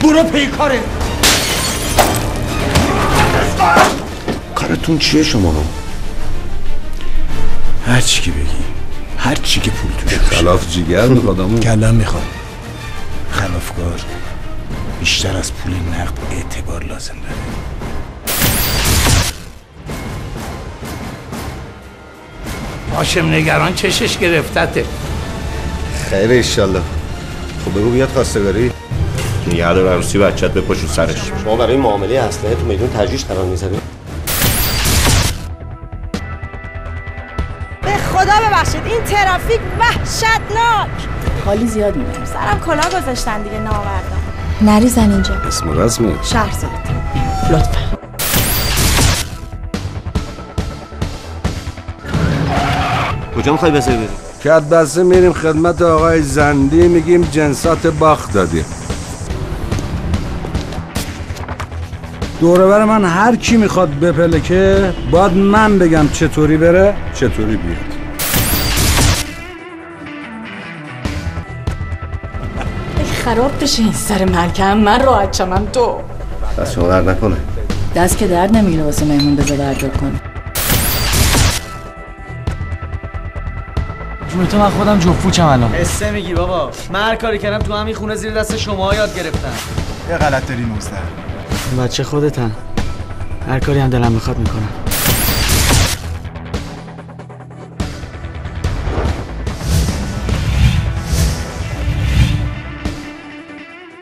برو پی کاره. کارتون چیه شما؟ هر چی که بگی، هر چی که پول توش باشه. خلاف جیگر میخواد امو. کلم میخواد. خلافکار بیشتر از پول نقد اعتبار لازم داره. هاشم نگران چشش گرفتته. خیر ایشالله. خب بگو بیاد خواستگاری. یه دور عروسی بچت بپاشون سرش. شما برای معامله اسلحه تو میدون تجریش قرار میذاری؟ به خدا ببخشید این ترافیک وحشتناک. خالی زیاد میدونم. سرم کلاه گذاشتن دیگه ناوردم. نریزن اینجا. اسم رسمه؟ شهرزاد. لطفا. کجا میخوای بسه بریم؟ کد بسته میریم خدمت آقای زندی میگیم جنسات باخت دادیم. دوره بر من هر کی میخواد بپلکه باید من بگم چطوری بره چطوری بیاد. خراب بشه این سر مرکم من راحت چمم تو. دست شما درد نکنه. دست که درد نمیگیره واسه مهمون بذار درجا کنه. جون تو من خودم جفوچم الان. قصه میگی بابا. من هر کاری کردم تو همین خونه زیر دست شما یاد گرفتم. یه غلط داری 19. بچه خودتن. هر کاری هم دلم میخواد میکنم.